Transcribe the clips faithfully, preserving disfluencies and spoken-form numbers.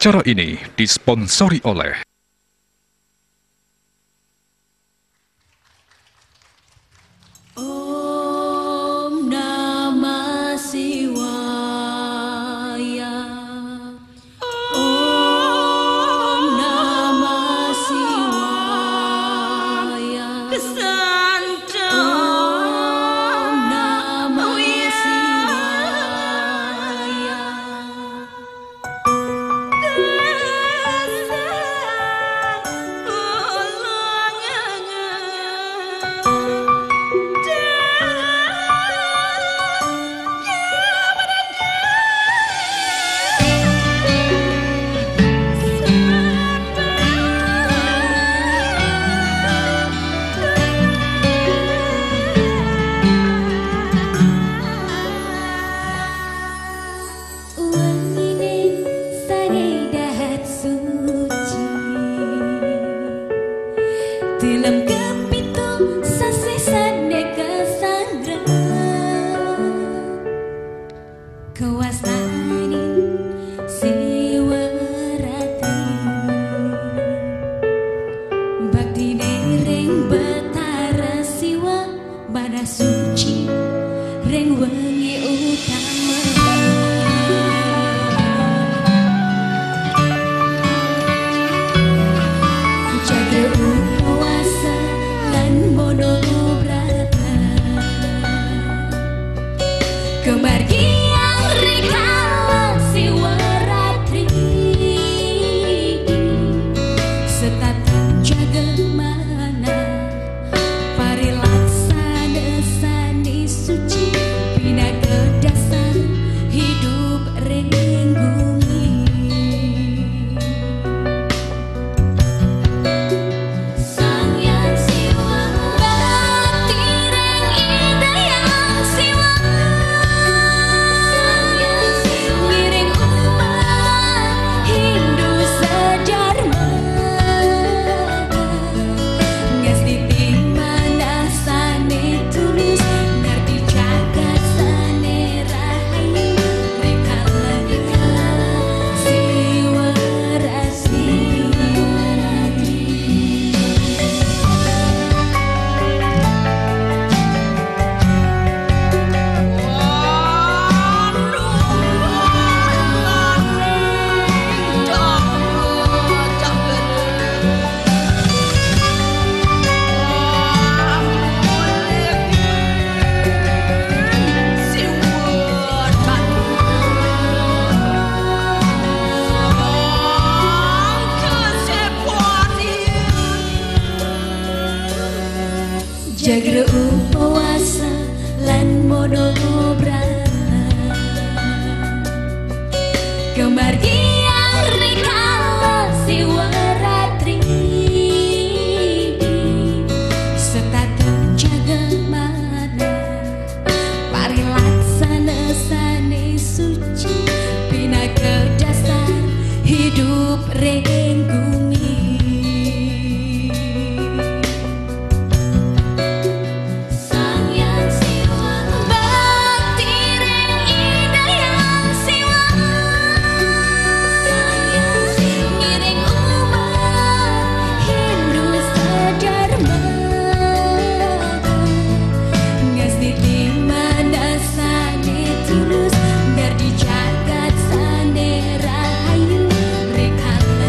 Acara ini disponsori oleh Om Namah Shivaya. Om Namah Shivaya. Om Namah Shivaya. Dalam kepitung sase sadeka sangra kewasani siwarati bakti dereng betara siwa bada suci reng wengi utama jaga upawasa lan mono brata kemargian rikala siwaratri setatan jaga mana parilaksana sani suci pinaga dasar hidup renggumi sang yang siwa bakti reng indah yang siwa sang yang siwa miring umat Hindu sejarma ngesti timana sane tulus ngerti jagat sane rahayu rikala siwa rasi jaga upawasa lan mono brata kemargian rikala siwaratri setatan jaga mana parilaksana sane suci pinaga dasar hidup renggumi sang yang siwa bakti reng indah yang siwa sang yang siwa miring umat Hindu sejarma ngesti dimana sane tulus ngerti jagat sane rahayu rikala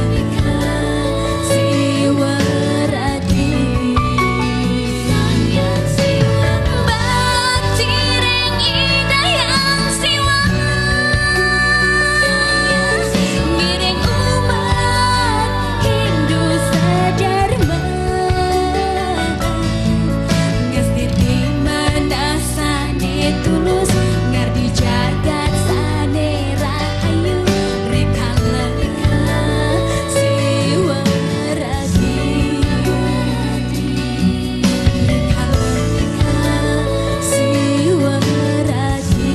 siwarati sang yang siwa bakti reng indah yang siwa sang yang siwa miring umat Hindu sejarma ngesti dimana sane tulus ngerti jagat sane rahayu rikala siwarati rikala siwarati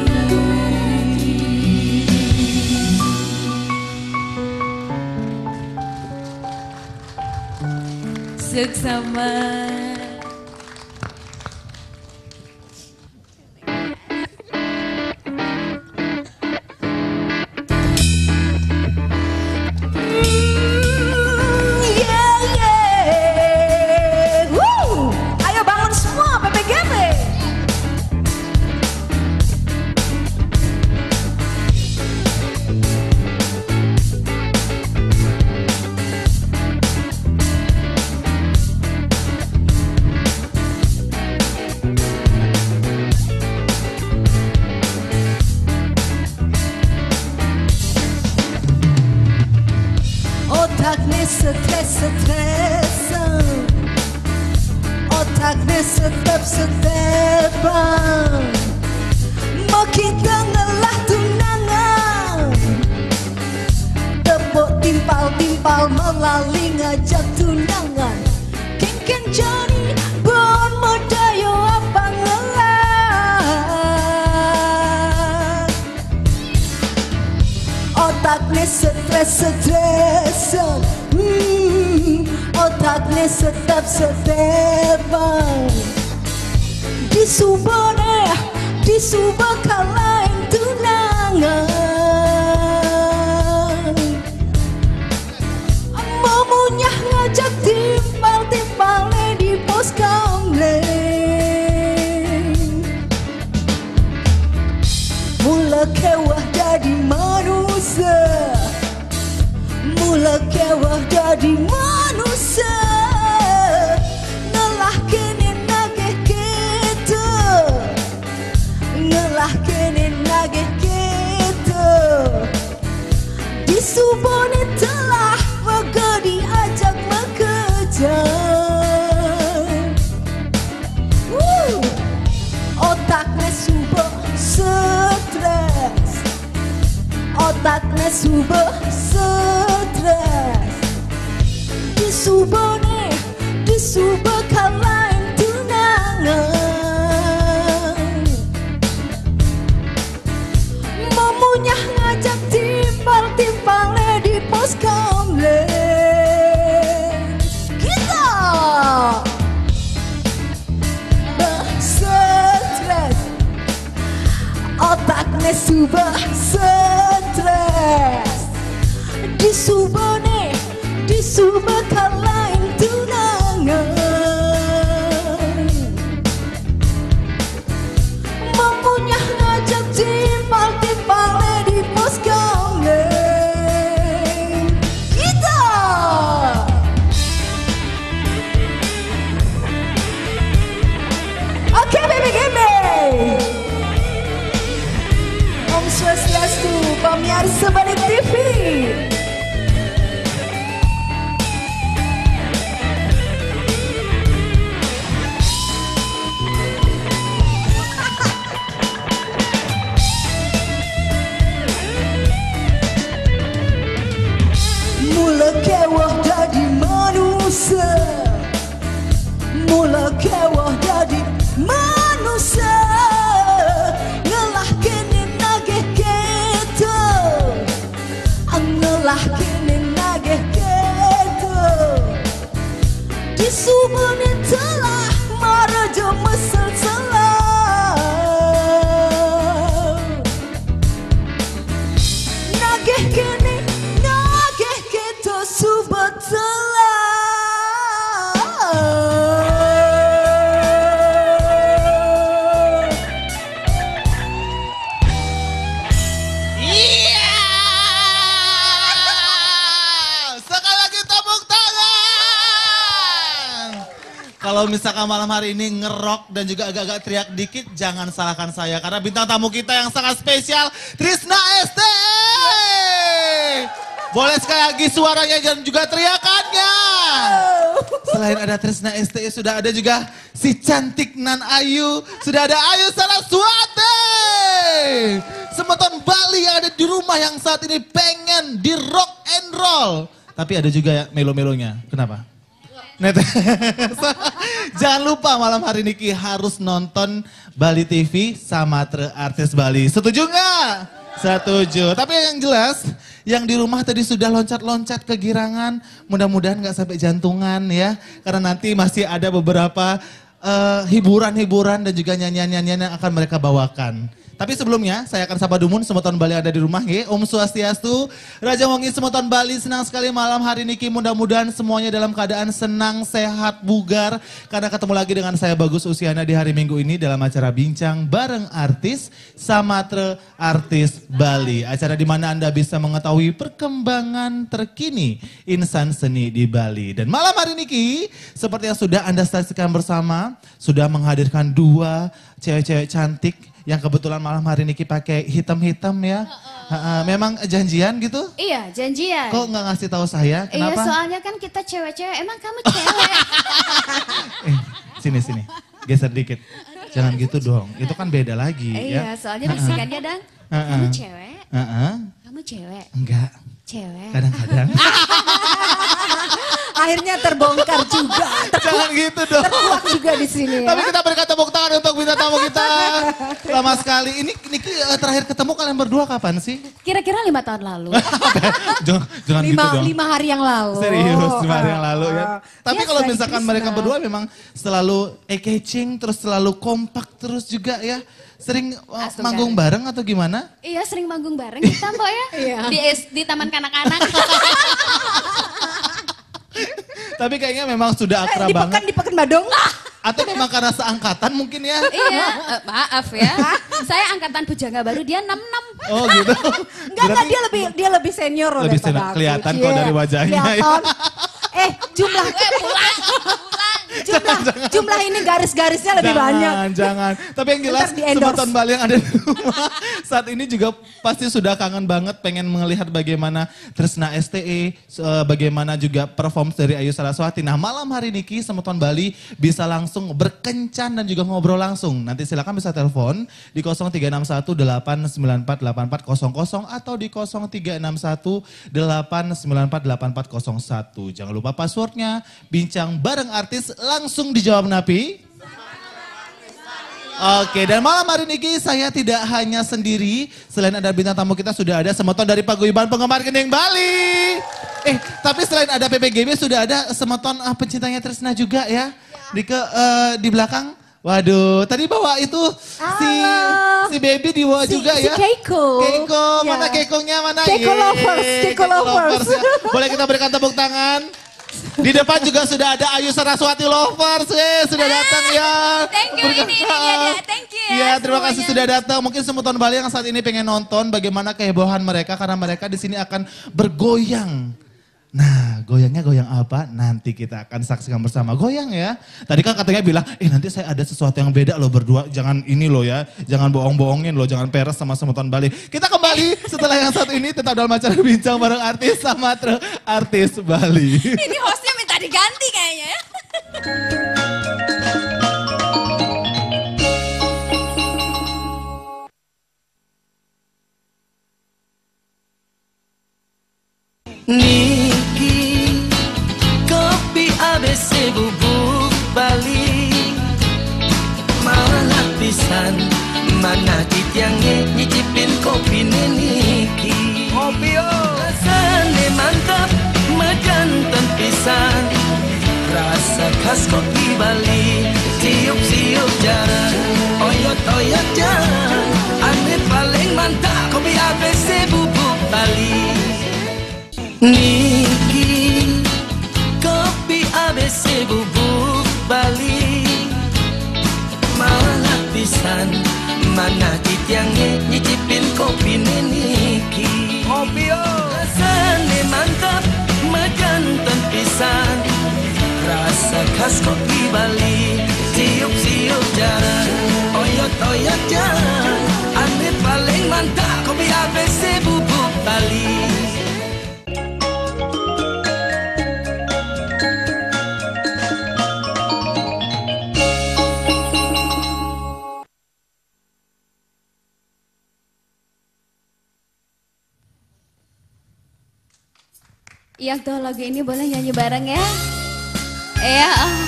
seksama stresan, otaknya setep-setepan. Mau kita ngelah tunangan, tepuk timpal-timpal melalui ngajak tunangan. Ken-ken Johnny bon modayo apa ngelah. Otaknya stres-stresan, hmm, otaknya setep-setepan. Di subone, di subah kalain tunangan. Memunyah ngajak timpal-timpalnya di pos kamleng. Mula kewah jadi manusia, mula kewah jadi manusia. Ngelah kini nagih kita, ngelah kini nagih kita. Di subone telah maka diajak bekerja. Woo! Otaknya subah stres, otaknya subah stres. Di subone, di subah kalain tunangan. Memunyah ngajak timpal-timpalnya di pos kamleng. Kita stres, otaknya subah stres. Di subone, di subah kalain tunangan. Memunyah ngajak timpal-timpalnya di pos kamleng. Kita oke baby gimme. Om Swastiastu, pemirsa Balik T V. Mula kewah jadi manusia, mula kewah jadi manusia. Ngelah kini nagih kita, ngelah kini nagih kita. Di subone telah maraja mesel selah. Nagih kini nagih kita subah telah. Iya. Sekali lagi tepuk tangan. Kalau misalkan malam hari ini ngerok dan juga agak-agak teriak dikit, jangan salahkan saya. Karena bintang tamu kita yang sangat spesial, Trisna S T E. Boleh sekali lagi suaranya dan juga teriakannya. Selain ada Trisna S T E, sudah ada juga si cantik Nan Ayu. Sudah ada Ayu Saraswati. Semeton Bali yang ada di rumah yang saat ini pengen di rock and roll. Tapi ada juga ya melo-melonya. Kenapa? Net. Jangan lupa malam hari ini Ki harus nonton Bali T V sama Artis Bali. Setuju nggak? Setuju. Tapi yang jelas, yang di rumah tadi sudah loncat-loncat kegirangan. Mudah-mudahan nggak sampai jantungan ya. Karena nanti masih ada beberapa uh, hiburan-hiburan dan juga nyanyian-nyanyian yang akan mereka bawakan. Tapi sebelumnya saya akan sapa Dumun Semeton Bali ada di rumah ya. Om Swastiastu, Raja Wangi Semeton Bali, senang sekali malam hari ini Ki. Mudah-mudahan semuanya dalam keadaan senang, sehat, bugar. Karena ketemu lagi dengan saya Bagus Usiana di hari Minggu ini dalam acara Bincang bareng Artis Samatra Artis Bali. Acara di mana Anda bisa mengetahui perkembangan terkini insan seni di Bali. Dan malam hari ini Ki, seperti yang sudah Anda saksikan bersama, sudah menghadirkan dua cewek-cewek cantik Yang kebetulan malam hari Niki pakai hitam-hitam ya. Uh, uh, memang janjian gitu? Iya, janjian. Kok nggak ngasih tahu saya? Kenapa? Iya, soalnya kan kita cewek-cewek. Emang kamu cewek? eh, sini sini. Geser dikit. Jangan gitu dong. Itu kan beda lagi Iya, ya. soalnya bisikannya dang. Uh, uh. Kamu cewek? Uh, uh. Kamu cewek? Enggak. Cewek. Kadang-kadang. Akhirnya terbongkar juga. Jangan gitu dong. Terkuak juga di sini ya. Tapi kita berikan tepuk tangan untuk bintang tamu kita. Lama sekali. Ini Niki uh, terakhir ketemu kalian berdua kapan sih? Kira-kira lima tahun lalu. jangan jangan lima, gitu dong. lima hari yang lalu. Serius, lima hari yang lalu ya. Uh, Tapi yes, kalau dari misalkan Krishna. mereka berdua memang selalu eye-catching, terus selalu kompak terus juga ya. Sering uh, Astukan. manggung bareng atau gimana? Iya, sering manggung bareng kita, Mbok ya. Iya. Di, di taman kanak-kanak. Tapi kayaknya memang sudah Eh, akrab di banget. Pekan, di Pekan Badung. Atau memang karena seangkatan mungkin ya? Iya, eh, maaf ya. Saya angkatan Bujangga Baru, dia enam enam. Oh gitu. Enggak, enggak, dia lebih dia lebih senior loh Lebih daripada senior. aku. Kelihatan kok Cie. dari wajahnya ya. Kelihatan. Eh, jumlah Eh, pulang, pulang. jumlah jumlah ini garis-garisnya lebih jangan, banyak. Jangan, Tapi yang jelas Ntar di-endorse. Sobat Tonbal yang ada di rumah saat ini juga pasti sudah kangen banget pengen melihat bagaimana Tresna S T E, eh, bagaimana juga perform dari Ayu Saraswati. Nah malam hari Niki sama Ton Bali bisa langsung berkencan dan juga ngobrol langsung. Nanti silakan bisa telepon di nol tiga enam satu delapan sembilan empat delapan empat nol nol atau di nol tiga enam satu delapan sembilan empat delapan empat nol satu. Jangan lupa passwordnya, bincang bareng artis langsung dijawab Napi. Oke, dan malam hari ini saya tidak hanya sendiri. Selain ada bintang tamu kita sudah ada semeton dari Paguyuban Penggemar Gending Bali. Eh, tapi selain ada P P G B sudah ada semeton uh, pencintanya Tresna juga ya. Di ke uh, di belakang. Waduh, tadi bawa itu si Ah. si baby dibawa Si- juga si ya. Keiko. Keiko, Ya. mana Keikonya mana? Keiko Yeay, lovers, Keiko lovers. ya. Boleh kita berikan tepuk tangan? Di depan juga sudah ada Ayu Saraswati lovers, eh, sudah datang ya. Thank you, Berikan- ini, ini dia, dia. Thank you ya Iya, terima kasih semuanya. sudah datang. Mungkin semuton Bali yang saat ini pengen nonton bagaimana kehebohan mereka karena mereka di sini akan bergoyang. Nah, goyangnya goyang apa? Nanti kita akan saksikan bersama. Goyang ya. Tadi kan katanya bilang, eh nanti saya ada sesuatu yang beda loh berdua. Jangan ini loh ya, jangan bohong-bohongin loh, jangan peres sama semuton Bali. Kita kembali setelah yang satu ini tetap dalam acara bincang bareng artis sama tre- artis Bali. Ini hostnya minta diganti kayaknya ya. Niki kopi A B C bubuk Bali malah pisan mana titiangnya nyicipin kopi Niki kopi rasane mantap mejantan pisan rasa khas kopi Bali siup-siup jalan oyot-oyot jalan ane paling mantap kopi A B C bubuk Bali Niki kopi A B C bubuk Bali malah pisan mana titiangnya nyicipin kopi Niki kopi rasane mantap mejantan pisan rasa khas kopi Bali siup-siup jalan oyot-oyot jalan ane paling mantap kopi A B C bubuk Bali. Yang tuh lagu ini boleh nyanyi bareng ya? Iya.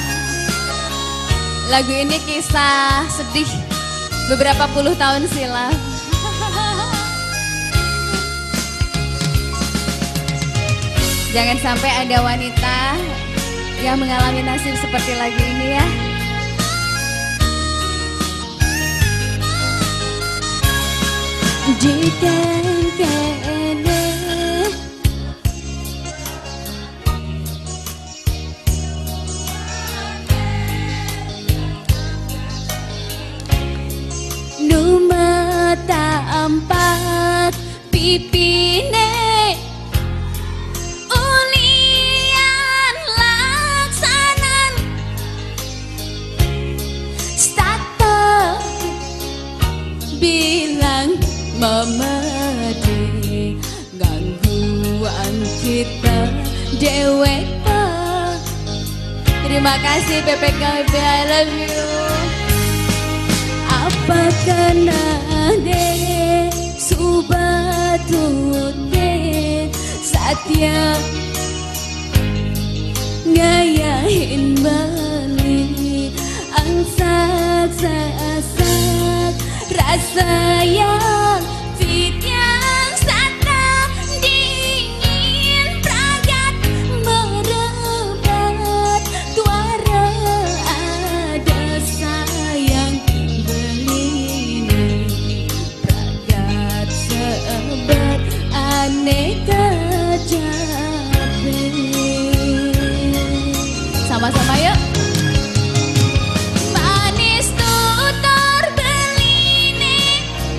Lagu ini kisah sedih beberapa puluh tahun silam. Jangan sampai ada wanita yang mengalami nasib seperti lagu ini ya. Jika kene numata empat pipine ulian laksanan stato bilang memede gangguan kita dewek. Terima kasih P P K B, I love you. Apakah nade subatute satya ngayahin balik angsak sasak rasa yang fit yang sata dingin pragat merebat tuara ada sayang belini pragat sebat aneka jabe. Sama-sama yuk. Manis tutor beline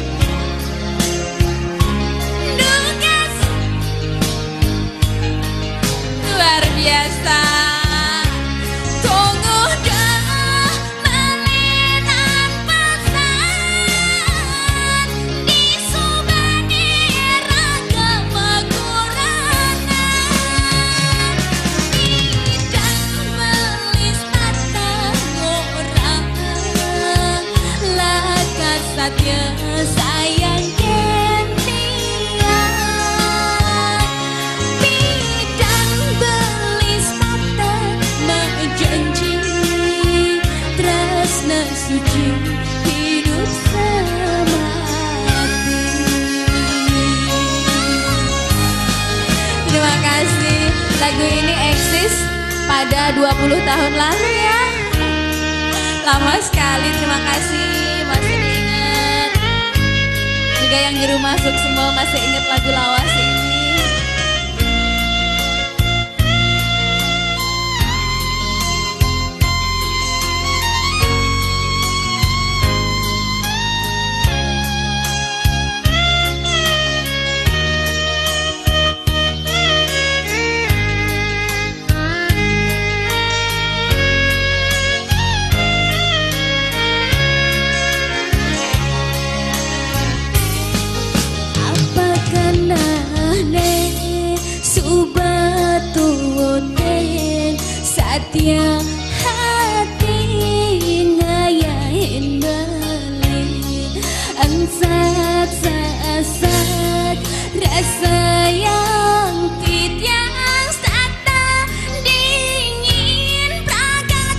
Dugas luar biasa. Tunggu dah melenan pesan di subane ragama kurangan. Tidak melis mata orang lakat satya sayang kentian. Bidang belis mata menjanji tresna suci hidup semati. Terima kasih. Lagu ini eksis pada dua puluh tahun lalu ya. Lama sekali, terima kasih. Masih diingat. Juga yang di rumah Suk semua masih ingat lagu lawas ini. Apakah nane subatute satya hati ngayahin balik ansat sasak rasa yang tit yang sata dingin pragat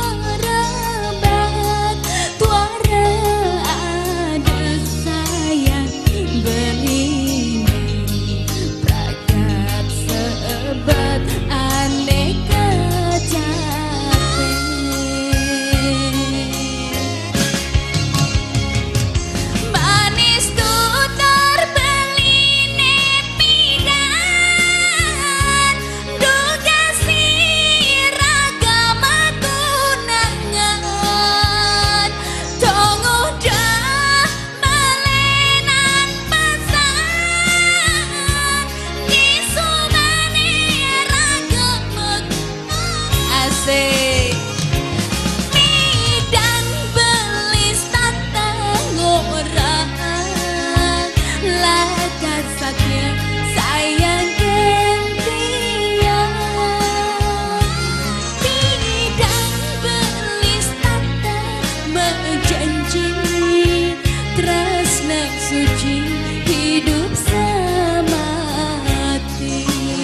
merebat tuara ada sayang belini pragat sebat aneka capek. Manis tutor beline pidan duga siragama tunangan. Tunggu dah melenan pesan di subane ragama Asik. bidang belis tata ngorang lakat satya sayang kentian. Bidang belis tata menjanji tresna suci hidup semati.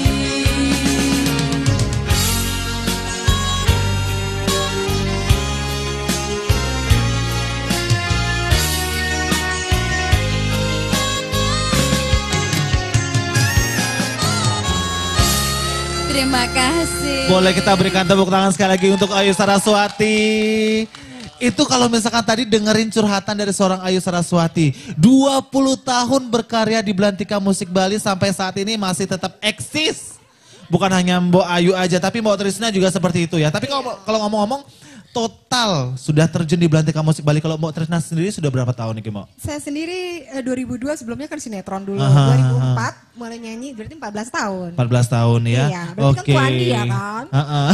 Terima kasih. Boleh kita berikan tepuk tangan sekali lagi untuk Ayu Saraswati. Itu kalau misalkan tadi dengerin curhatan dari seorang Ayu Saraswati. dua puluh tahun berkarya di Belantika Musik Bali sampai saat ini masih tetap eksis. Bukan hanya Mbok Ayu aja, tapi Mbok Trisna juga seperti itu ya. Tapi kalau kalau ngomong-ngomong, total sudah terjun di belantika musik Bali? Kalau Mbak Tresna sendiri sudah berapa tahun nih Mbak? Saya sendiri eh, dua ribu dua sebelumnya kan sinetron dulu. Aha, dua ribu empat mulai nyanyi berarti empat belas tahun. empat belas tahun ya? Iya, berarti kan tuan dia kan? Uh-uh.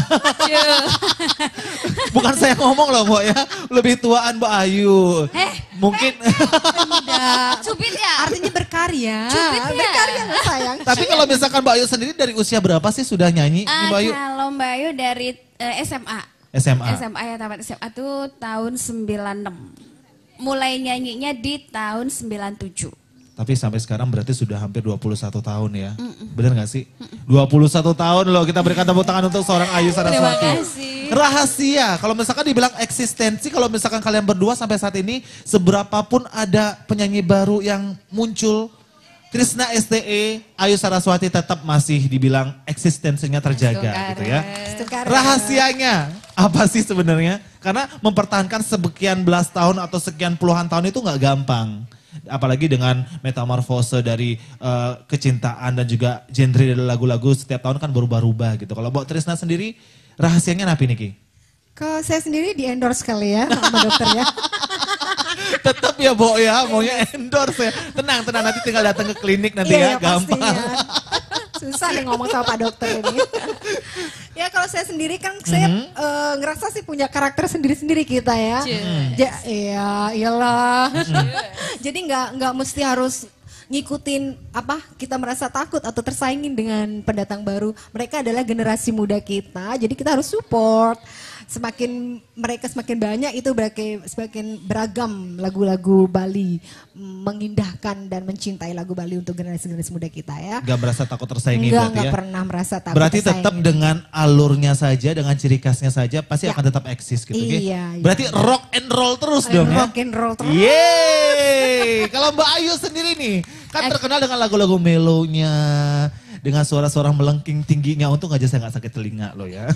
Bukan saya ngomong loh Mbak ya, lebih tuaan Mbak Ayu. Eh, Mungkin. Enggak. Cupit ya? Artinya berkarya. Cupit ya? Berkarya nggak sayang. Tapi kalau misalkan Mbak Ayu sendiri dari usia berapa sih sudah nyanyi nih Ah, Mbak Ayu? kalau Mbak Ayu dari eh, S M A. S M A. S M A ya, tamat S M A tuh tahun sembilan enam. Mulai nyanyinya di tahun sembilan tujuh. Tapi sampai sekarang berarti sudah hampir dua puluh satu tahun ya. Mm-mm. Bener gak sih? dua puluh satu tahun loh, kita berikan tepuk tangan untuk seorang Ayu Saraswati. Terima kasih. Rahasia, kalau misalkan dibilang eksistensi, kalau misalkan kalian berdua sampai saat ini, seberapapun ada penyanyi baru yang muncul, Tresna S T E, Ayu Saraswati tetap masih dibilang eksistensinya terjaga gitu ya. Sekarang. Rahasianya apa sih sebenarnya? Karena mempertahankan sekian belas tahun atau sekian puluhan tahun itu nggak gampang. Apalagi dengan metamorfose dari uh, kecintaan dan juga genre dari lagu-lagu setiap tahun kan berubah-ubah gitu. Kalau Mbak Tresna sendiri rahasianya apa nih Ki? Kalau saya sendiri di endorse kali ya sama dokter ya. Tetap ya Bo ya, maunya endorse ya. Tenang, tenang nanti tinggal datang ke klinik nanti Iya, ya, gampang. pastinya. Susah nih ngomong sama Pak Dokter ini. Ya kalau saya sendiri kan saya Mhm. eh, ngerasa sih punya karakter sendiri-sendiri kita ya. Ja, iya, iyalah. Jadi nggak nggak mesti harus ngikutin apa kita merasa takut atau tersaingin dengan pendatang baru. Mereka adalah generasi muda kita, jadi kita harus support. Semakin mereka semakin banyak itu berarti semakin beragam lagu-lagu Bali, mengindahkan dan mencintai lagu Bali untuk generasi-generasi muda kita ya. Gak merasa takut tersaingi Enggak, berarti enggak ya? pernah merasa takut Berarti tersaingin. tetap dengan alurnya saja, dengan ciri khasnya saja pasti Ya. akan tetap eksis gitu. Ki? Iya, iya. Berarti rock and roll terus Eh, dong ya? rock and roll terus. Yeay! Kalau Mbak Ayu sendiri nih, kan terkenal dengan lagu-lagu melonya, dengan suara-suara melengking tingginya. Untung aja saya gak sakit telinga loh ya.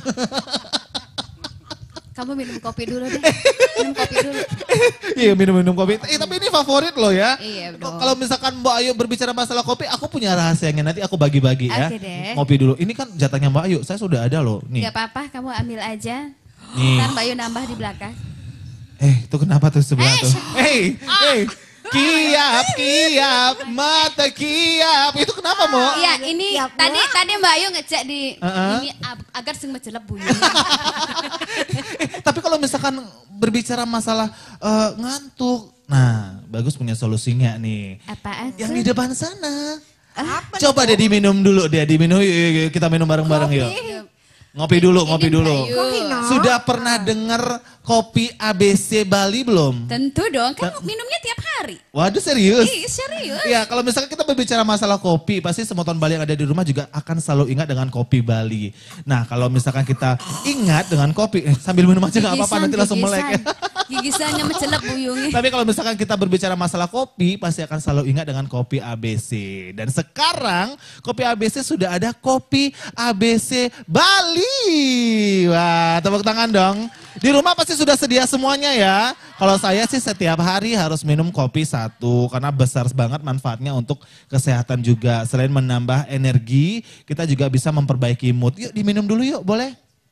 Kamu minum kopi dulu deh. Minum kopi dulu. Iya minum-minum kopi. Eh, tapi ini favorit loh ya. Iya, dong. Kalau misalkan Mbak Ayu berbicara masalah kopi, aku punya rahasianya. Nanti aku bagi-bagi ya. Oke deh. Ngopi dulu. Ini kan jatahnya Mbak Ayu. Saya sudah ada loh. Nih. Gak apa-apa, kamu ambil aja. Nih. Ntar Mbak Ayu nambah di belakang. Eh, itu kenapa tuh sebelah Eh, tuh? Hei, hei. Kiap, kiap, mata kiap. Itu kenapa, Mo? Iya, ini Ya, tadi Mbak. tadi Mbak Ayu ngejak di Uh-uh. ini ag- agar sing mejeleb bunyi. Eh, tapi kalau misalkan berbicara masalah eh, ngantuk, nah bagus punya solusinya nih. Apaan? Yang di depan sana. Apa Coba deh diminum dulu, deh diminum. Yuk, yuk, yuk, kita minum bareng-bareng yuk. Ngopi dulu, ngopi Ini dulu. Mbak Ayu. Kopi, no? Sudah pernah dengar kopi A B C Bali belum? Tentu dong, kan minumnya tiap hari. Waduh serius? Ih, serius. Iya, kalau misalkan kita berbicara masalah kopi, pasti semua tahun Bali yang ada di rumah juga akan selalu ingat dengan kopi Bali. Nah, kalau misalkan kita ingat dengan kopi, eh, sambil minum aja nggak apa-apa, nanti langsung melek ya. Gigisannya mecelep buyungnya. Tapi kalau misalkan kita berbicara masalah kopi, pasti akan selalu ingat dengan kopi A B C. Dan sekarang kopi A B C sudah ada kopi A B C Bali. Wah, tepuk tangan dong. Di rumah pasti sudah sedia semuanya ya. Kalau saya sih setiap hari harus minum kopi satu. Karena besar banget manfaatnya untuk kesehatan juga. Selain menambah energi, kita juga bisa memperbaiki mood. Yuk diminum dulu yuk, boleh?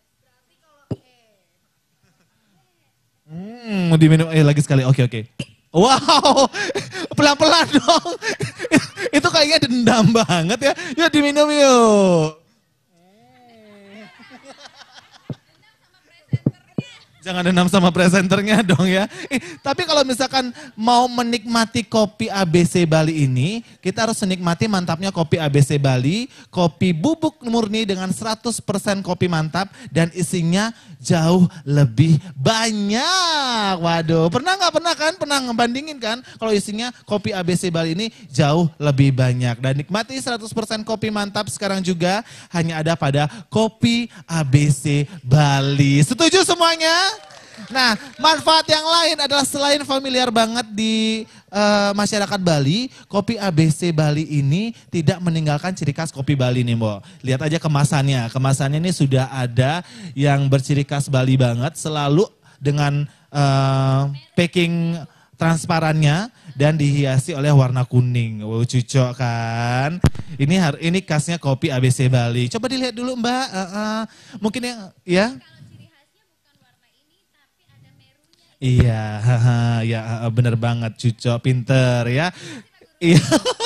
Hmm, diminum eh lagi sekali. Oke, oke. Wow, pelan-pelan dong. Itu kayaknya dendam banget ya. Yuk diminum yuk. Jangan dendam sama presenternya dong ya. Eh, tapi kalau misalkan mau menikmati kopi A B C Bali ini, kita harus menikmati mantapnya kopi A B C Bali, kopi bubuk murni dengan seratus persen kopi mantap dan isinya jauh lebih banyak. Waduh, pernah nggak pernah kan? Pernah ngebandingin kan? Kalau isinya kopi A B C Bali ini jauh lebih banyak. Dan nikmati seratus persen kopi mantap sekarang juga hanya ada pada kopi A B C Bali. Setuju semuanya? Nah, manfaat yang lain adalah selain familiar banget di uh, masyarakat Bali, kopi A B C Bali ini tidak meninggalkan ciri khas kopi Bali nih, Mbok. Lihat aja kemasannya. Kemasannya ini sudah ada yang berciri khas Bali banget, selalu dengan uh, packing transparannya dan dihiasi oleh warna kuning. Wow, cocok kan? Ini har- ini khasnya kopi A B C Bali. Coba dilihat dulu, Mbak. Uh, uh, mungkin yang ya. Iya, haha, ya bener banget Cuco, pinter ya. Iya.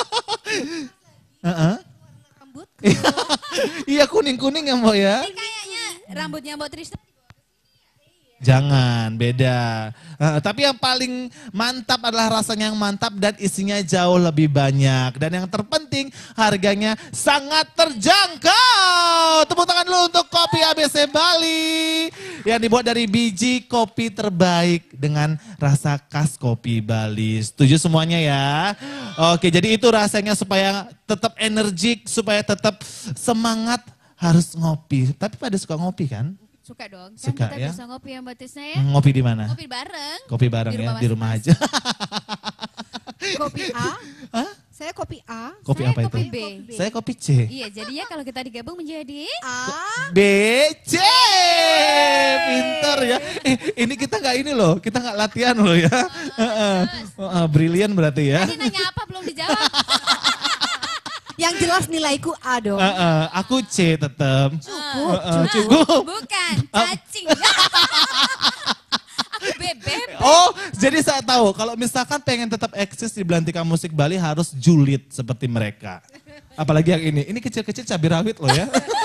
Heeh. Rambut. Iya kuning-kuning ya Mbok ya. Ini kayaknya rambutnya Mbak Trisna. Jangan, beda. Uh, tapi yang paling mantap adalah rasanya yang mantap dan isinya jauh lebih banyak. Dan yang terpenting harganya sangat terjangkau. Tepuk tangan dulu untuk kopi A B C Bali. Yang dibuat dari biji kopi terbaik dengan rasa khas kopi Bali. Setuju semuanya ya? Oke, jadi itu rasanya supaya tetap energik, supaya tetap semangat harus ngopi. Tapi pada suka ngopi kan? Suka dong, kan Suka, kita ya? bisa ngopi ya Mbak Tisna ya. Ngopi di mana? Ngopi bareng. Kopi bareng Di ya, rumah di rumah aja. Kopi A. Hah? Saya kopi A. Kopi Saya apa kopi itu? B. Saya kopi C. Iya, jadinya kalau kita digabung menjadi A. B, C. Pinter ya. Eh, ini kita nggak ini loh, kita nggak latihan loh ya. Heeh. Heeh, brilian berarti ya. Tadi nanya apa belum dijawab. Yang jelas nilaiku A dong. Heeh, aku C tetap. Cukup. Heeh, cukup. Bukan, cacing. Aku bebek. Oh, jadi saya tahu kalau misalkan pengen tetap eksis di Belantika Musik Bali harus julid seperti mereka. Apalagi yang ini, ini kecil-kecil cabai rawit loh ya.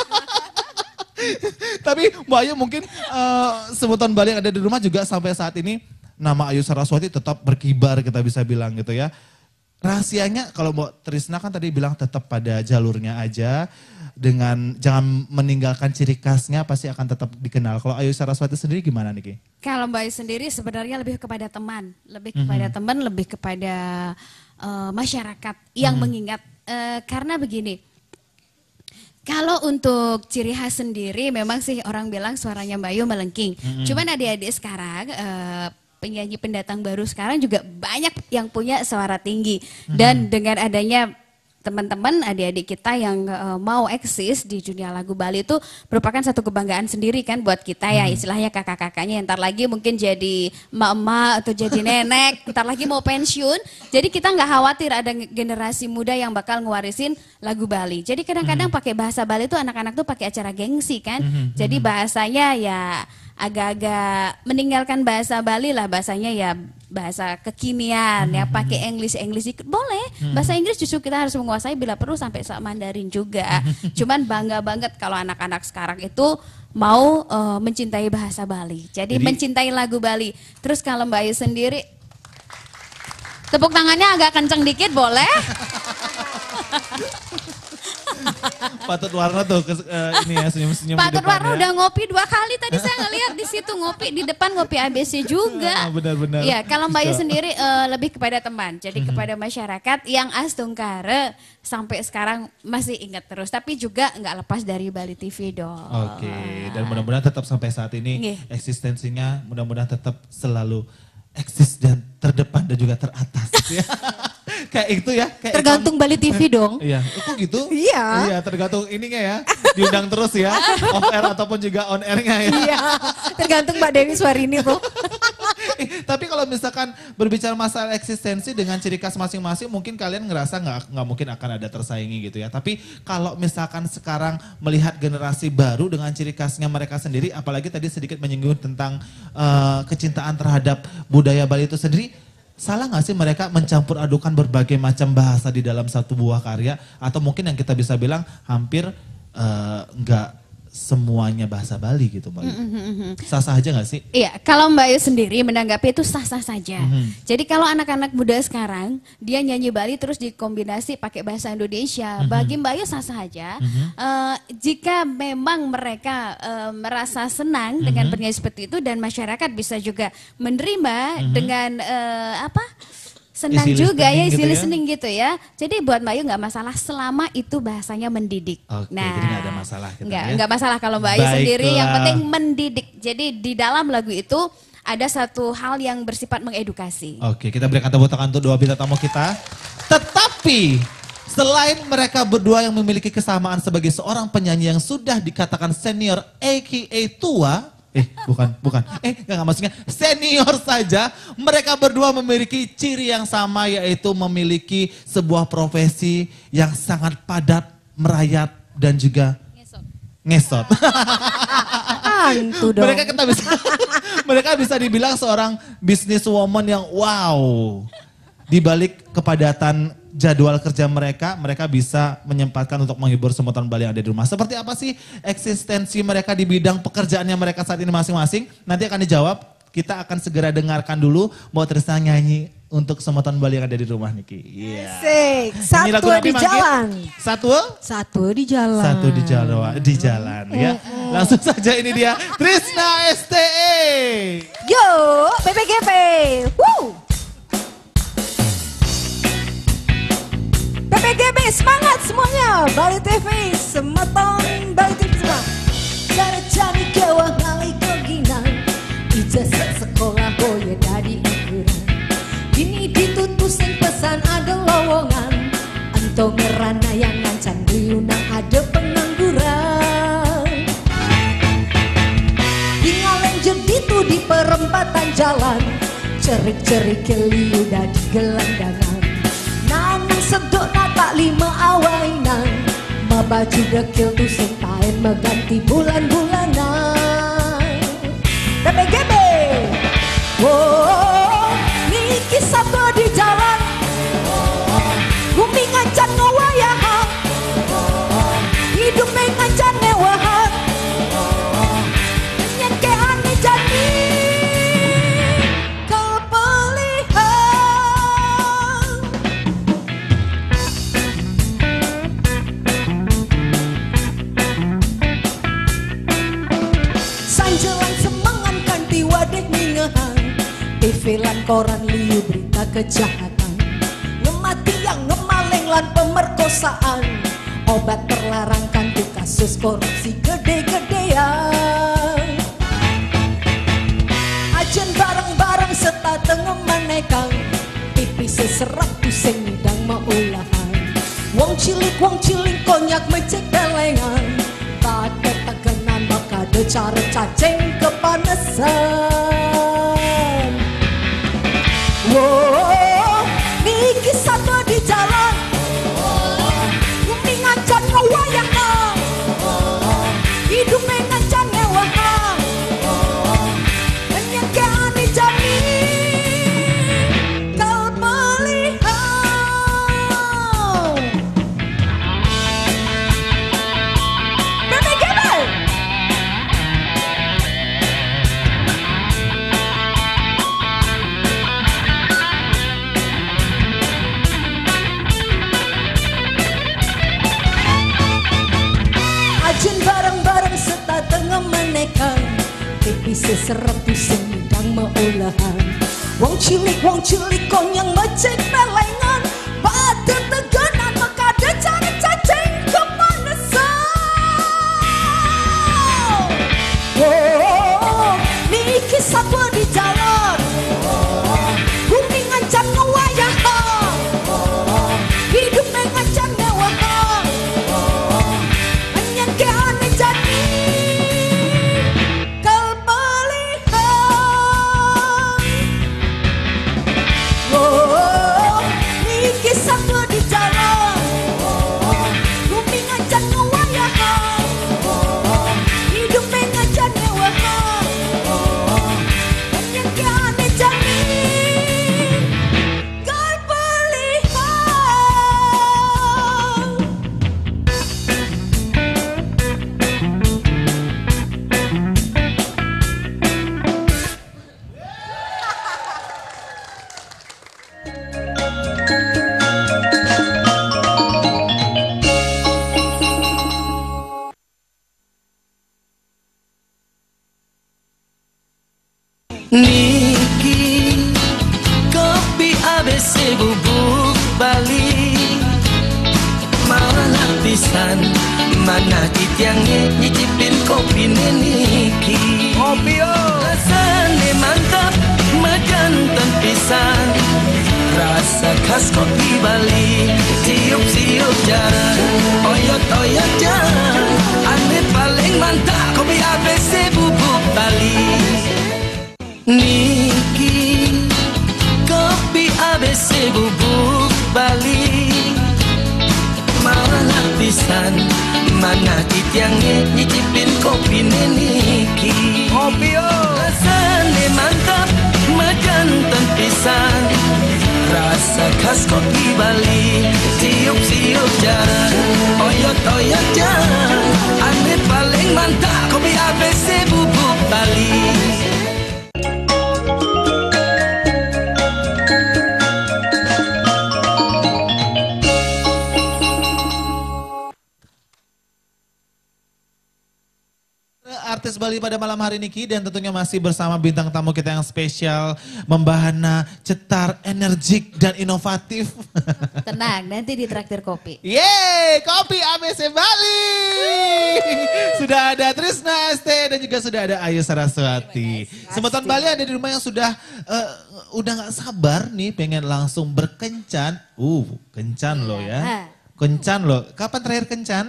Tapi Mbak Ayu mungkin uh, sebutan Bali yang ada di rumah juga sampai saat ini nama Ayu Saraswati tetap berkibar kita bisa bilang gitu ya. Rahasianya kalau Mbak Trisna kan tadi bilang tetap pada jalurnya aja dengan jangan meninggalkan ciri khasnya pasti akan tetap dikenal. Kalau Ayu Saraswati sendiri gimana nih Ki? Kalau Mbak Ayu sendiri sebenarnya lebih kepada teman, lebih kepada Mhm. teman, lebih kepada eh, masyarakat yang Mhm. mengingat. Eh, karena begini, kalau untuk ciri khas sendiri memang sih orang bilang suaranya Mbak Ayu melengking. Mhm. Cuman adik-adik sekarang, eh, penyanyi pendatang baru sekarang juga banyak yang punya suara tinggi. Dan dengan adanya teman-teman adik-adik kita yang uh, mau eksis di dunia lagu Bali itu merupakan satu kebanggaan sendiri kan buat kita ya, istilahnya kakak-kakaknya ntar lagi mungkin jadi emak-emak atau jadi nenek, ntar lagi mau pensiun. Jadi kita nggak khawatir ada generasi muda yang bakal ngewarisin lagu Bali. Jadi kadang-kadang pakai bahasa Bali itu anak-anak tuh pakai acara gengsi kan. Jadi bahasanya ya agak-agak meninggalkan bahasa Bali lah, bahasanya ya bahasa kekinian ya, pakai English English dikit boleh. Bahasa Inggris justru kita harus menguasai bila perlu sampai sak Mandarin juga. Cuman bangga banget kalau anak-anak sekarang itu mau eh, mencintai bahasa Bali. Jadi, Jadi- mencintai lagu Bali. Terus kalau Mbak Ayu sendiri tepuk tangannya agak kenceng dikit boleh? Patut Warna tuh kes- eh, ini ya senyum-senyum di Patut depan Warna ya. udah ngopi dua kali tadi saya ngeliat di situ ngopi di depan ngopi A B C juga. Ah, benar-benar. Iya, kalau Mbak Ayu Bisa. sendiri eh, lebih kepada teman, jadi kepada masyarakat yang Astungkare sampai sekarang masih ingat terus, tapi juga nggak lepas dari Bali T V dong. Oke, dan mudah-mudahan tetap sampai saat ini Nggih. eksistensinya mudah-mudahan tetap selalu eksis dan terdepan dan juga teratas ya. Kayak itu ya. Kayak Tergantung Bali T V dong. Iya, kok gitu? Iya. Iya, tergantung ininya ya. Diundang terus ya, off air ataupun juga on airnya ya. Iya, tergantung Mbak Dewi Swarini tuh. Eh, tapi kalau misalkan berbicara masalah eksistensi dengan ciri khas masing-masing, mungkin kalian ngerasa nggak nggak mungkin akan ada tersaingi gitu ya. Tapi kalau misalkan sekarang melihat generasi baru dengan ciri khasnya mereka sendiri, apalagi tadi sedikit menyinggung tentang eh, kecintaan terhadap budaya Bali itu sendiri, salah nggak sih mereka mencampur adukan berbagai macam bahasa di dalam satu buah karya? Atau mungkin yang kita bisa bilang hampir eh, nggak semuanya bahasa Bali gitu Mbak Ayu. Sah-sah aja nggak sih? Iya, kalau Mbak Ayu sendiri menanggapi itu sah-sah saja. Mhm. Jadi kalau anak-anak muda sekarang dia nyanyi Bali terus dikombinasi pakai bahasa Indonesia, bagi Mbak Ayu sah-sah aja. Eh, jika memang mereka eh, merasa senang dengan bernyanyi seperti itu dan masyarakat bisa juga menerima dengan eh, apa? Senang Easy juga ya, listening easy gitu ya. listening gitu ya. Jadi buat Mbak Ayu nggak masalah selama itu bahasanya mendidik. Oke, jadi nggak ada masalah gitu nggak, ya. nggak masalah kalau Mbak Ayu sendiri, yang Baiklah. penting mendidik. Jadi di dalam lagu itu ada satu hal yang bersifat mengedukasi. Oke, kita berikan tepuk tangan untuk dua bintang tamu kita. Tetapi selain mereka berdua yang memiliki kesamaan sebagai seorang penyanyi yang sudah dikatakan senior aka tua, eh bukan, bukan, eh enggak, enggak maksudnya senior saja, mereka berdua memiliki ciri yang sama yaitu memiliki sebuah profesi yang sangat padat, merayat dan juga ngesot. Mantu dong. Mereka kita bisa mereka bisa dibilang seorang businesswoman yang wow. Di balik kepadatan jadwal kerja mereka, mereka bisa menyempatkan untuk menghibur semutan Bali yang ada di rumah. Seperti apa sih eksistensi mereka di bidang pekerjaannya mereka saat ini masing-masing? Nanti akan dijawab. Kita akan segera dengarkan dulu Mbak Trisna nyanyi untuk semutan Bali yang ada di rumah Niki. Iya. Asik. Satu di jalan. Satu? Satu di jalan. Satu di jalan, di jalan ya. Langsung saja ini dia Trisna S T E. Yo, P P G P. Woo. P P G P semangat semuanya. Bali T V, semeton Bali T V semua. Cara cari kewah ngali keginan. Ijazah sekolah boya dari ukuran. Ini ditutusin pesan ada lowongan. Anto ngerana yang ngancan diunang ada pengangguran. Tinggal lanjut itu di perempatan jalan. Cerik-cerik keli udah di gelandangan. Namun sedok tak lima awainan. Ma baju dekil tuh sing paen meganti bulan-bulanan. P P G B. Wow, niki satu di jalan. Bumi ngancan ngewayahan. Hidup ngancan newahan. Nyengke ane jadi kepelihan. Sanjelan semangan kanti wadek ningahan. T V lan koran liu berita kejahatan. Ngemati yang ngemaling lan pemerkosaan. Obat terlarang kanti kasus korupsi gede-gedean. Ajen bareng-bareng serta tengah manekang. Pipi seserak pusing midang maulahan. Wong cilik, wong cilik konyak mecek belengan. Tak ada tegenan maka ada cara cacing kepanasan. Wow, niki satu di jalan. Bumi ngancan ngewayangan. Hidup ngancan ngewahan. Menyengke ane jami kepelihan. P P G B. Ajen bareng-bareng serta tengah menekang. Pipi seserap pusing midang maulahan. Wong cilik, wong cilik konyang mecek belengan. Pada teganan maka ada cara cacing kepanasan. Oh, niki satu di jalan. Bumi ngancan ngewayahan. Hidup ngancan newahan. Menyengke ane jadi kepelihan. Oh, niki satu di jalan. Bumi ngancan ngewayahan. Hidup ngancan newahan. Menyengke ane jadi kepelihan. Niki kopi A B C bubuk Bali. Malah pisan mana yang nyicipin kopi niki. Kopi yo rasane mantap mejantan pisan. Rasa khas kopi Bali. Siup-siup jalan oyot-oyot jalan. Ane paling mantap kopi A B C bubuk Bali. Niki kopi A B C bubuk Bali. Malah pisan Gimana kitiangnya nyicipin kopi niki. Kopi oh rasanya mantap majantan pisan. Rasa khas kopi Bali tiup-tiup jalan. Oyot-oyot jalan. Ane paling mantap kopi A B C Bubuk Bali. Artis Bali pada malam hari ini Ki, dan tentunya masih bersama bintang tamu kita yang spesial, membahana, cetar, energik dan inovatif. Tenang, nanti ditraktir kopi. Yeay, kopi A B C Bali. Sudah ada Trisna S T dan juga sudah ada Ayu Saraswati. Semeton Bali ada di rumah yang sudah uh, udah nggak sabar nih pengen langsung berkencan. Uh, kencan loh ya. Kencan loh. Kapan terakhir kencan?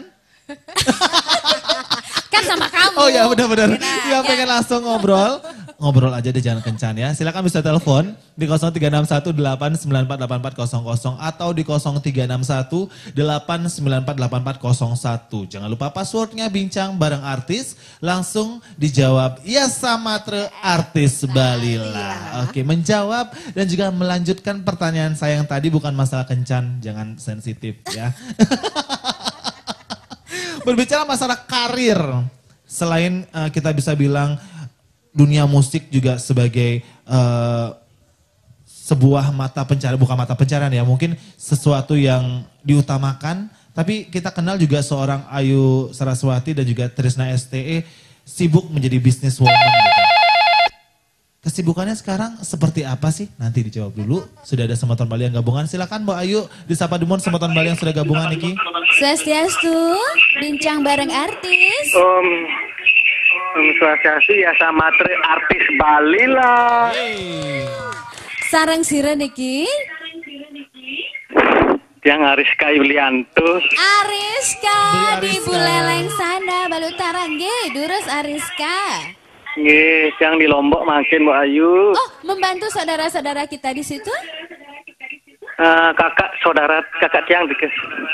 Kan sama kamu. Oh ya benar-benar. Nah, ya pengen langsung ngobrol. Ngobrol aja deh jangan kencan ya. Silakan bisa telepon di nol tiga enam satu delapan sembilan empat delapan empat nol nol atau di nol tiga enam satu delapan sembilan empat delapan empat nol satu. Jangan lupa passwordnya bincang bareng artis. Langsung dijawab ya Samatre artis Balila. Oke, menjawab dan juga melanjutkan pertanyaan saya yang tadi bukan masalah kencan. Jangan sensitif ya. Berbicara masalah karir, selain uh, kita bisa bilang dunia musik juga sebagai uh, sebuah mata pencarian, bukan mata pencarian ya, mungkin sesuatu yang diutamakan, tapi kita kenal juga seorang Ayu Saraswati dan juga Trisna S T E sibuk menjadi businesswoman gitu. Kesibukannya sekarang seperti apa sih? Nanti dijawab dulu. Sudah ada Semeton Bali yang gabungan. Silakan Mbak Ayu disapa Dumon Semeton Bali yang sudah gabungan Niki. Swastiastu, bincang bareng artis. Om, Om Swastiastu ya Samatre artis Bali lah. Sarang sira niki. Yang Ariska Yulianto. Ariska di Buleleng sana, Balutara nggih, durus Ariska. Nggih, yang di Lombok makin Mbak Ayu. Oh, membantu saudara-saudara kita di situ? Uh, kakak saudara kakak tiang dikes.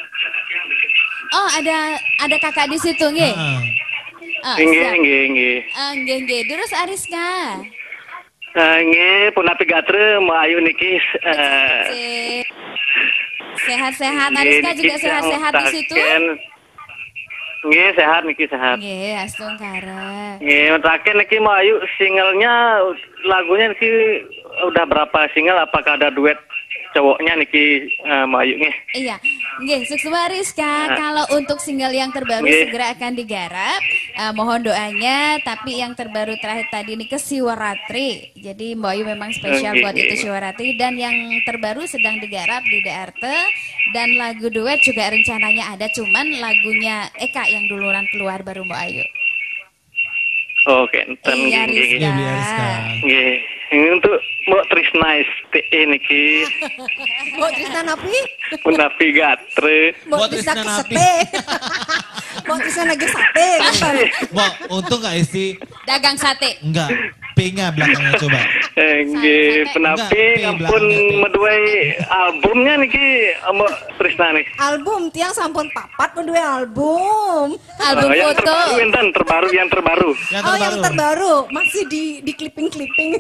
Oh, ada ada kakak di situ nggih. Oh, nggih, siap. nggih, nggih. Ah, nggih, nggih. Durus Ariska. Uh, nggih, punapi gatre Mbak Ayu niki uh, Sip. Sehat-sehat Ariska juga sehat-sehat di situ. Nggih, sehat niki sehat. Nggih, astung kare. Nggih, terakhir niki Mbak Ayu singlenya lagunya niki udah berapa single, apakah ada duet cowoknya niki uh, Mbak Ayu nih? Iya, nggih, sukses Rizka. Nah, kalau untuk single yang terbaru nge. segera akan digarap, uh, mohon doanya. Tapi yang terbaru terakhir tadi ini ke Siwaratri. Jadi Mbak Ayu memang spesial nge. buat itu Siwaratri. Dan yang terbaru sedang digarap di D R T. Dan lagu duet juga rencananya ada, cuman lagunya Eka yang duluan keluar baru Mbak Ayu. Oke, enten iya, Rizka. Nggih. Ini untuk Mbak Trisna S T E niki. Mbak Trisna napi? Punapi gatre. Mbak Trisna kesete. Mbak Trisna lagi sate. Mbak, untung gak isi? Dagang sate. Enggak, P-nya belakangnya coba. Nggih, punapi ampun meduai albumnya niki Mbak Trisna nih. Album tiang sampun papat meduai album. Album uh, yang foto. Terbaru, enten, terbaru yang terbaru. Yang Oh, terbaru. yang terbaru masih di di clipping-clipping.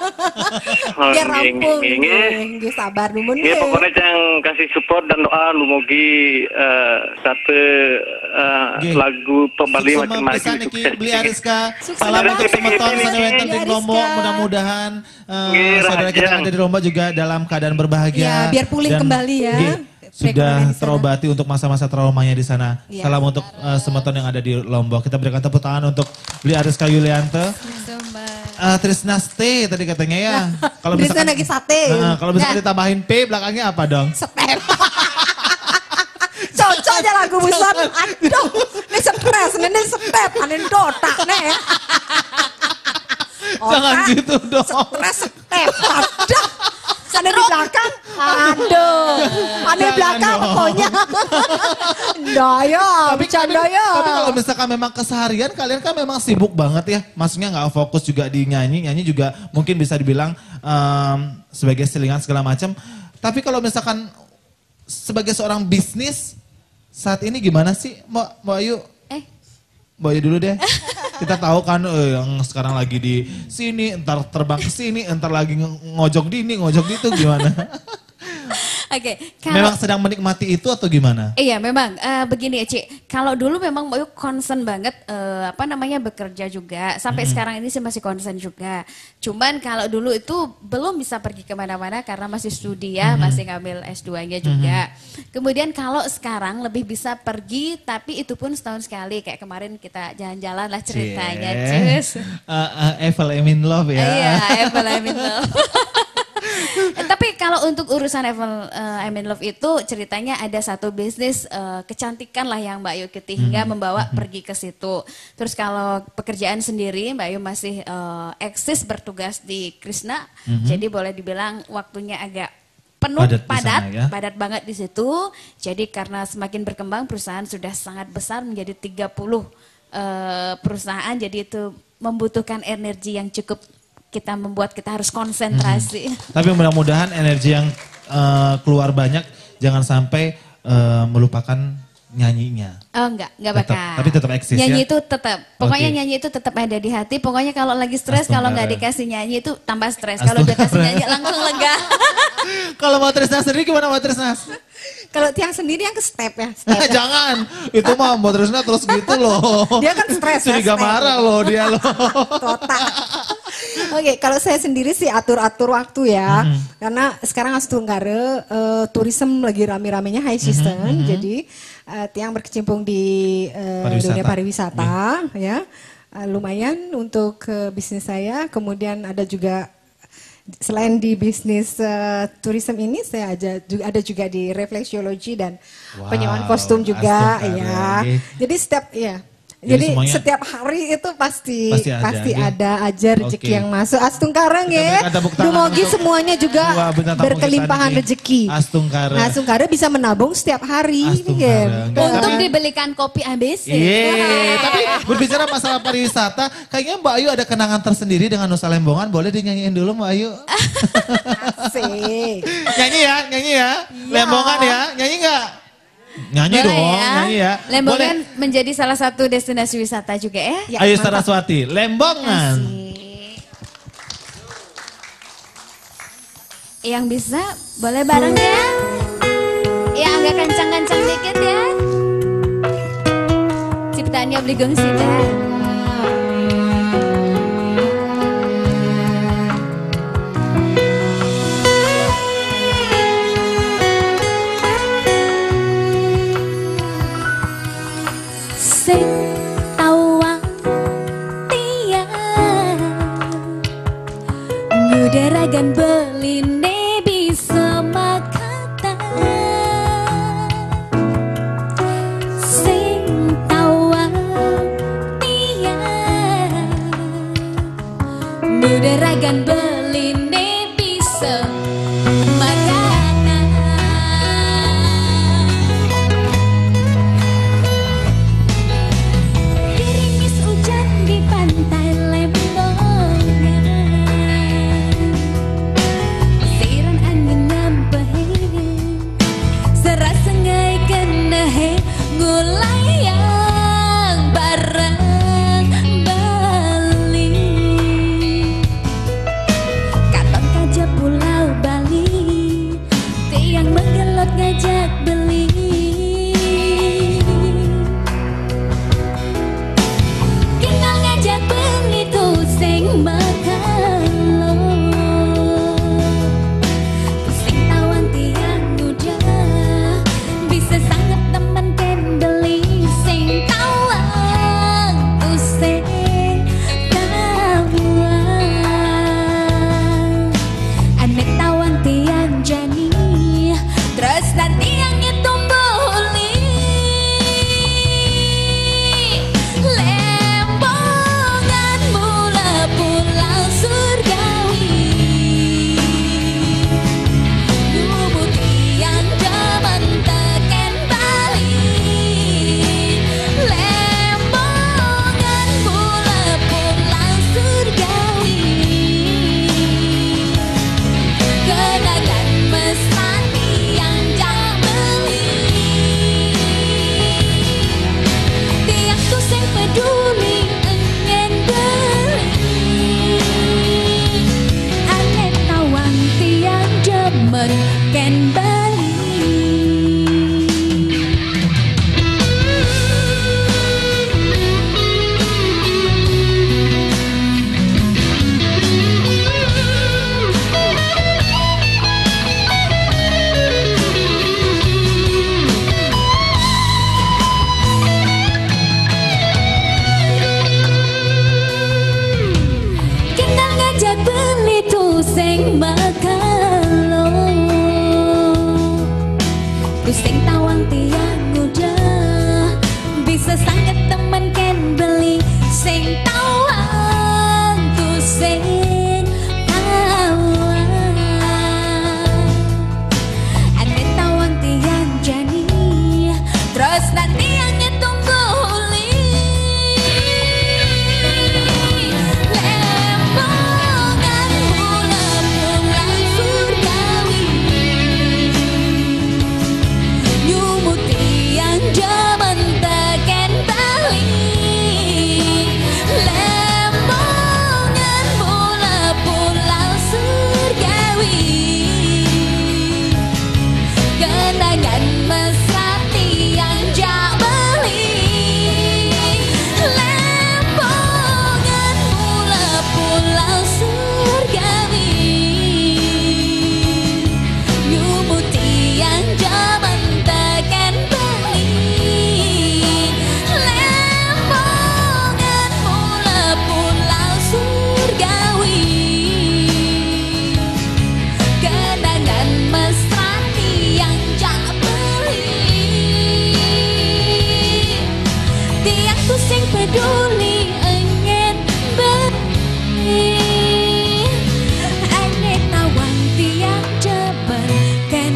Oh, Biar rampung. nggih, nggih. Nggih, sabar numun Nggih, nggih. pokoknya yang kasih support dan doa mugi uh, satu uh, Nggih. lagu pembali Sukses makin maju pisan niki sukses. beli Ariska. Sukses Salam banget. untuk Semeton Nggih, sana wenten di Ariska. Lombok. Mudah-mudahan uh, Nggih, saudara kita yang Raja. ada di Lombok juga dalam keadaan berbahagia. Ya, biar pulih Dan, kembali ya. nggih, sudah Perekonomian di sana. terobati untuk masa-masa traumanya di sana. Ya. Salam untuk uh, Semeton yang ada di Lombok. Kita berikan tepuk tangan untuk beli Ariska Yulianto. Uh, Trisna Stay tadi katanya ya. Kalau Trisna misalkan lagi sate. Nah, kalau misalkan Nah. ditambahin P belakangnya apa dong? Step. Cocok aja lagu busan. Aduh, ini stres, ini step, ini dota nih. Jangan gitu dong. Stres, step, aduh. Sana di belakang, aduh. Ada di Jangan belakang dong. pokoknya. Daya, bercanda ya. Tapi kalau misalkan memang keseharian kalian kan memang sibuk banget ya. Maksudnya nggak fokus juga di nyanyi. Nyanyi juga mungkin bisa dibilang um, sebagai selingan segala macam. Tapi kalau misalkan sebagai seorang bisnis saat ini gimana sih Mbak, Mbak Ayu? Mbak Ayu dulu deh. Kita tahu kan eh, yang sekarang lagi di sini, entar terbang ke sini, entar lagi ng- ngojok di ini, ngojok di itu gimana? Oke, kalau Memang sedang menikmati itu atau gimana? iya memang eh, begini ya Ci, kalau dulu memang Mbak Yu concern banget eh, apa namanya bekerja juga, sampai sekarang ini sih masih concern juga. Cuman kalau dulu itu belum bisa pergi kemana-mana karena masih studi ya, masih ngambil S dua-nya juga. Kemudian kalau sekarang lebih bisa pergi, tapi itu pun setahun sekali, kayak kemarin kita jalan-jalan lah ceritanya. Cie. Cus. Uh, uh, Eiffel I'm in love ya. Iya, Apple I'm in love. Eh, Tapi kalau untuk urusan Apple uh, I'm in love itu ceritanya ada satu bisnis uh, kecantikan lah yang Mbak Yu ikuti hingga membawa pergi ke situ. Terus kalau pekerjaan sendiri Mbak Yu masih uh, eksis bertugas di Krishna, jadi boleh dibilang waktunya agak penuh Padat di padat, sana ya. padat banget di situ. Jadi karena semakin berkembang perusahaan sudah sangat besar menjadi tiga puluh uh, perusahaan, jadi itu membutuhkan energi yang cukup, kita membuat kita harus konsentrasi. Tapi mudah-mudahan energi yang uh, keluar banyak jangan sampai uh, melupakan nyanyinya. Oh enggak, enggak Tetap, bakal. tapi tetap eksis nyanyi ya? itu tetap, pokoknya Oke. nyanyi itu tetap ada di hati. Pokoknya kalau lagi stres, kalau nggak Astungkara. dikasih nyanyi itu tambah stres. Kalau udah kasih nyanyi langsung lega. Kalau mau Trisnas sendiri gimana mau Trisnas? Kalau tiang sendiri yang ke step ya. Step. Jangan, itu mah mau Trisnas terus gitu loh. Dia kan stres ya, Curiga step. marah loh dia loh. Total. Oke, kalau saya sendiri sih atur-atur waktu ya. Karena sekarang Astungkara uh, tourism lagi rame-ramenya high season. Jadi uh, tiang berkecimpung di uh, Pariwisata. dunia pariwisata ya. Uh, lumayan untuk uh, bisnis saya. Kemudian ada juga selain di bisnis uh, tourism ini saya ada juga, ada juga di refleksiologi dan Wow, penyewaan kostum juga Astungkara, ya. oke. Jadi setiap ya Jadi Jadi semuanya- setiap hari itu pasti Pasti pasti ada, ada, ya? aja rezeki Oke. yang masuk. Astungkara Kita ya. berikan tepuk tangan Dumogi untuk semuanya juga dua bintang tamu berkelimpahan kita nih. rezeki. Astungkara. Astungkara bisa menabung setiap hari. Astungkara. gitu. Untuk Tapi- dibelikan kopi A B C. Iya, tapi berbicara masalah pariwisata, kayaknya Mbak Ayu ada kenangan tersendiri dengan Nusa Lembongan. Boleh dinyanyiin dulu Mbak Ayu? Asik. Nyanyi ya, nyanyi ya. Lembongan ya, nyanyi nggak? Nyanyi Boleh dong, ya. nyanyi ya. Lembongan menjadi salah satu destinasi wisata juga ya. Ya, Ayu mantap. Saraswati, Lembongan. Yang bisa boleh bareng ya. Yang agak kencang-kencang dikit ya. Ciptaannya beli gengsi deh. Sing tawang tiang ngudaragan beline bisa makata sing tawang tiang ngudaragan beline bisa makata. Ku sing tawang tiang muda bisa sangat teman ken beli sing tawang ku sing tawang ane tawang tiang jani terus nanti yang tunggu uli lembongan bulan-bulan surgawi nyumuti yang zaman teken bali lembongan bola-bola surgawi kenangan mesrati yang jak beli lembongan bola-bola surgawi nyumuti yang zaman teken bali lembongan bola-bola surgawi kenangan mesrati yang jak beli tiang tu sing peduli ingin beli ane tawang tiang jaban kan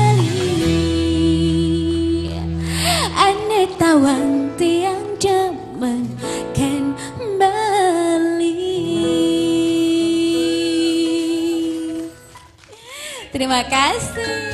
beli ane tawang tiang jaman kan beli. Terima kasih.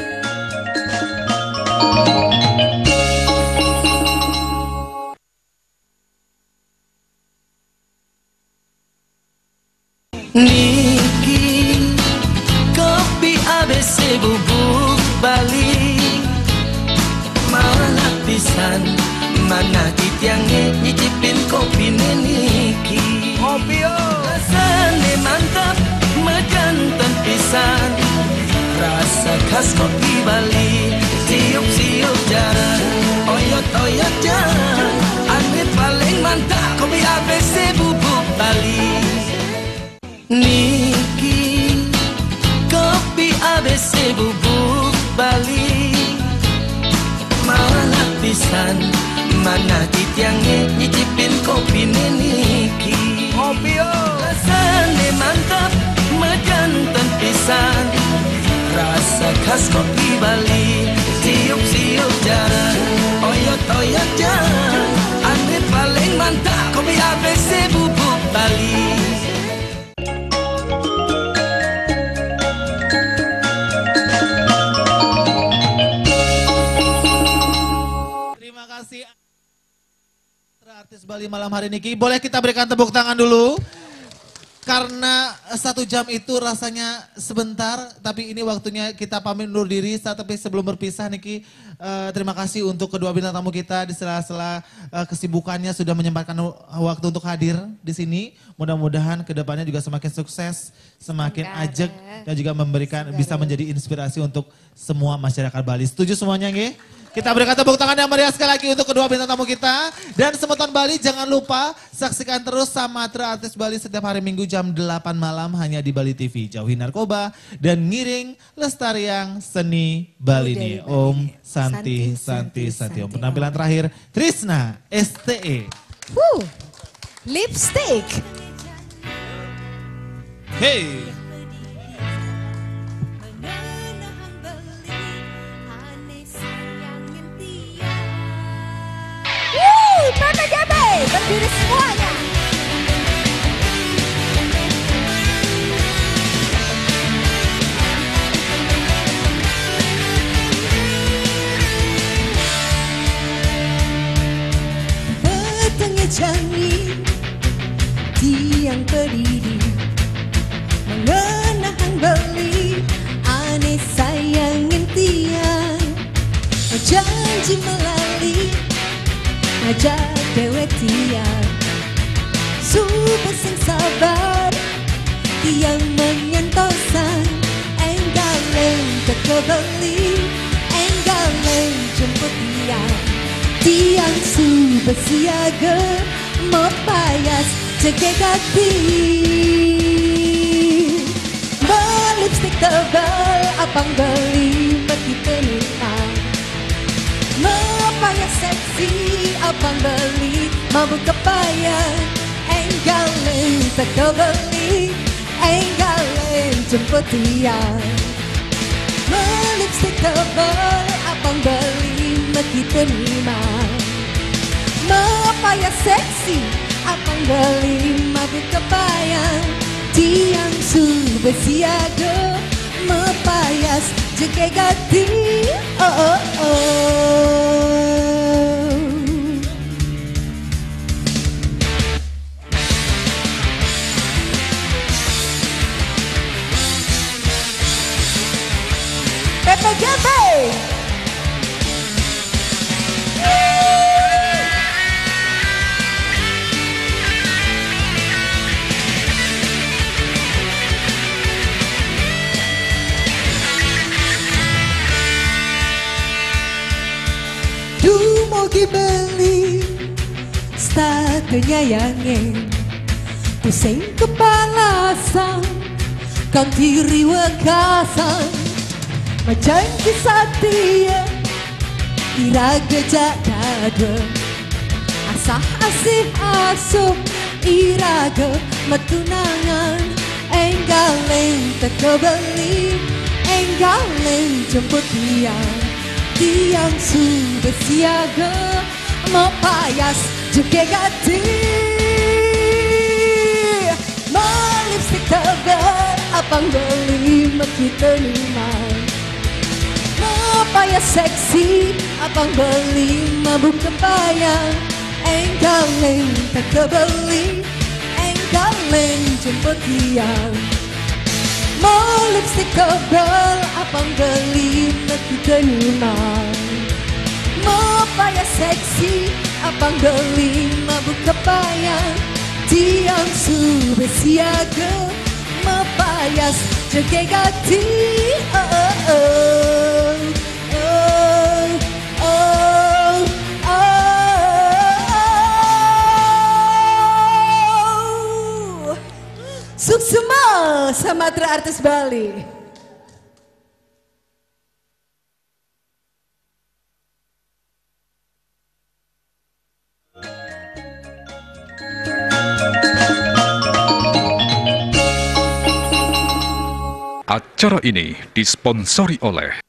Niki kopi A B C bubuk Bali mana pisan mana titiangnya nyicipin kopi niki kopi rasane mantap mejantan pisan rasa khas kopi Bali siup-siup jalan oyot-oyot jalan ane paling mantap kopi A B C bubuk Bali Niki kopi A B C bubuk Bali mana pisan mana titiangnya nyicipin kopi niki kopi rasane mantap mejantan pisan rasa khas kopi Bali siup-siup jalan oyot-oyot jalan ane paling mantap kopi A B C bubuk Bali. Artis Bali malam hari ini, boleh kita berikan tepuk tangan dulu karena satu jam itu rasanya sebentar, tapi ini waktunya kita pamit undur diri. Tapi sebelum berpisah Niki, uh, terima kasih untuk kedua bintang tamu kita di sela-sela uh, kesibukannya sudah menyempatkan waktu untuk hadir di sini. Mudah-mudahan kedepannya juga semakin sukses, semakin ajak dan juga memberikan bisa menjadi inspirasi untuk semua masyarakat Bali. Setuju semuanya nggih? Kita berikan tepuk tangan yang meriah sekali lagi untuk kedua bintang tamu kita. Dan Semeton Bali jangan lupa saksikan terus Samatra Artis Bali setiap hari Minggu jam delapan malam hanya di Bali T V. Jauhi narkoba dan ngiring lestariang seni Bali ini. Om Santi Santi Santi Om. Penampilan terakhir Trisna S T E. Wuh, lipstick. Hey. Mata Jabe, berdiri semuanya. Petangnya canggih, tiang berdiri, mengenang beli, aneh sayangin tiang, janji melalui. Ajak dewe tiang super sing sabar tiang menyentosan enggaleng kekebeli enggaleng jemput tiang tiang super siaga mepayas cekek hati berlipstick tebal abang beli mati penumpang mabuk kebayang, enggalin tak kebeli, enggalin jemput tiang. Melipstik tebal, abang beli meki terima. Mepaya seksi, abang beli mabuk kebayang, tiang su bersiaga, mepayas jeke gati. Oh oh oh. P P G B. Du mau dibeli statunya yang pusing kepala sang kan diri wekasan macam kisah dia iraga jakada asah asih asuh iraga matunangan enggaleng tak kebeli enggaleng jemput tiang tiang sudah siaga mepayas juga gati melipstik tebal abang beli meki terima. Mepayas seksi abang beli mabuk kebayang, enggalin tak kebeli, enggalin jemput tiang. Melipstik tebal abang beli meki terima. Mepayas seksi abang beli mabuk kebayang, tiang su bersiaga, mepayas jaga gati. Oh oh oh. Oh oh oh. Suksema Samatra Artis Bali. Acara ini disponsori oleh